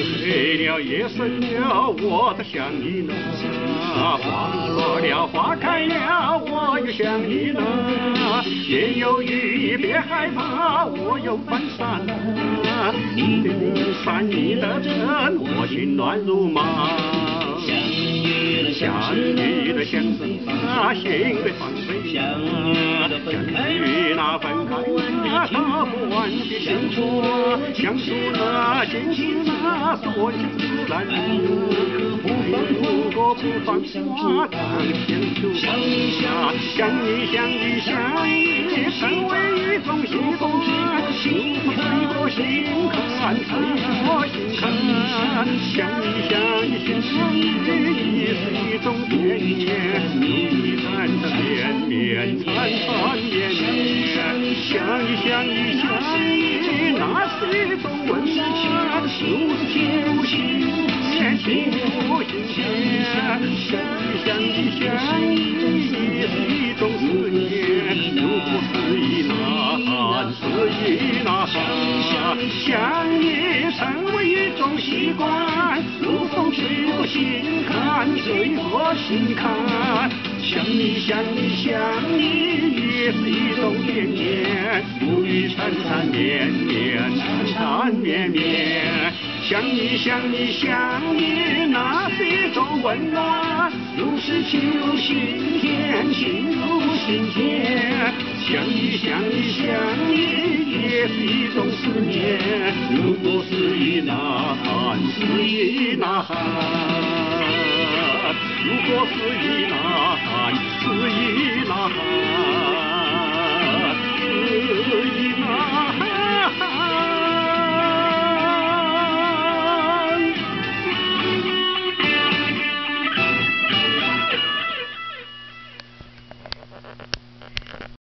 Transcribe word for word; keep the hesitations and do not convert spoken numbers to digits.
黑了夜深了，我在想你呢。花落了花开了，我又想你呢。夜有雨别害怕，我有翻伞啊。你的雨伞你的针，我心乱如麻。相遇的相思啊，心被放飞呀。相遇那分开啊，道不完的幸福。相处那心情那所情自然。不放过不放下，当相处放下。相依相依相依，成为一种习惯。幸福随我心看，随我心看。相依相依相依，是一种绵绵，如一缠缠绵绵，缠缠绵绵。相依相依相依，那是一种温暖，如是情如心田，情如心田。相依相依相依，是一种思念，如不思议呐喊，思议呐喊。相依成为一种习惯，如风吹过心坎，随我心坎。相依相依相依，也是一种绵绵，如雨缠缠绵绵，缠缠绵绵。相依相依相依，那是一种温暖，如是情如心田，情如心田。相依相依相依，也是一种思念，如不思议呐喊，思议呐喊，如果思议呐